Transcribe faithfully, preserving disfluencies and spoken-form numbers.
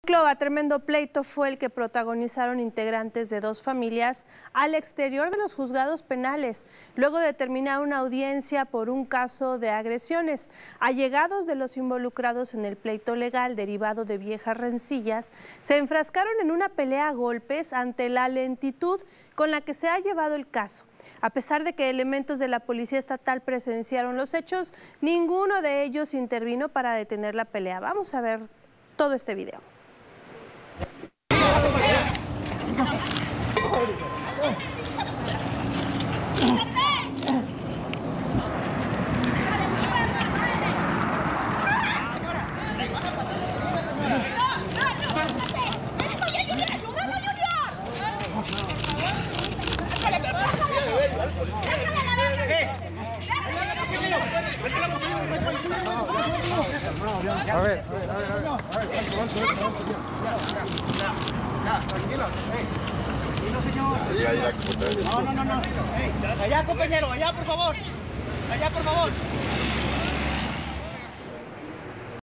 Clova, tremendo pleito fue el que protagonizaron integrantes de dos familias al exterior de los juzgados penales, luego de terminar una audiencia por un caso de agresiones. Allegados de los involucrados en el pleito legal derivado de viejas rencillas, se enfrascaron en una pelea a golpes ante la lentitud con la que se ha llevado el caso. A pesar de que elementos de la Policía Estatal presenciaron los hechos, ninguno de ellos intervino para detener la pelea. Vamos a ver todo este video. A ver, a ver, a ver, a ver, tranquilo, tranquilo, señor. Ahí, ahí, no, no, no, no. Allá, compañero, allá, por favor. Allá, por favor.